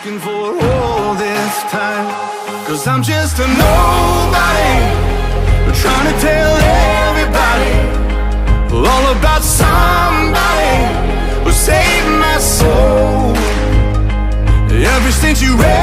looking for all this time. 'Cause I'm just a nobody, trying to tell everybody all about somebody who saved my soul. Ever since you read